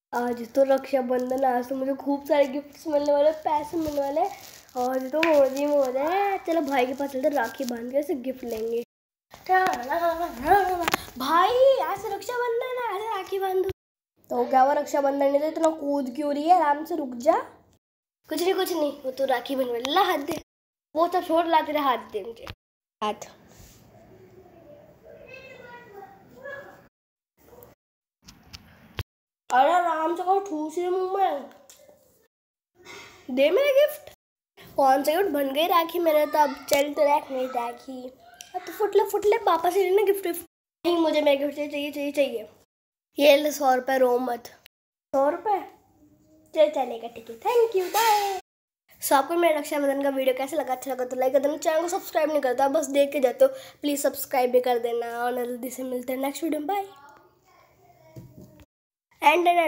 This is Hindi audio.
आज तो रक्षाबंधन, आज तो मुझे खूब सारे गिफ्ट्स मिलने वाले, पैसे मिलने वाले। आज तो मोदी मोदी है। चलो भाई के पास चलते, राखी बांध के ऐसे गिफ्ट लेंगे। भाई आज रक्षाबंधन है, आज राखी बांधो। तो क्या हुआ, रक्षाबंधन है तो इतना कूद क्यों रही है? आराम से रुक जा। कुछ नहीं, वो तो राखी बनवा ला, हाथ दे। वो तो छोड़ ला, तेरे हाथ दे मुझे, हाथ। अरे आराम से कहो, ठूस रही मुंह में। दे मेरा गिफ्ट। कौन सा गिफ्ट? बन गई राखी मेरे तो, अब चल तो रख नहीं राखी। अब तो फुटले पापा से लेना गिफ्ट। नहीं, मुझे मेरा गिफ्ट चाहिए। ये ले 100 रुपये, रो मत। 100 रुपये चलेगा, ठीक है, थैंक यू, बाय। सो आपको मेरा रक्षाबंधन का वीडियो कैसे लगा? अच्छा लगा तो लाइक कर देना। चैनल को सब्सक्राइब नहीं करता, बस देख के जाते हो, प्लीज़ सब्सक्राइब भी कर देना। और जल्दी से मिलते हैं नेक्स्ट वीडियो में, बाय। एंड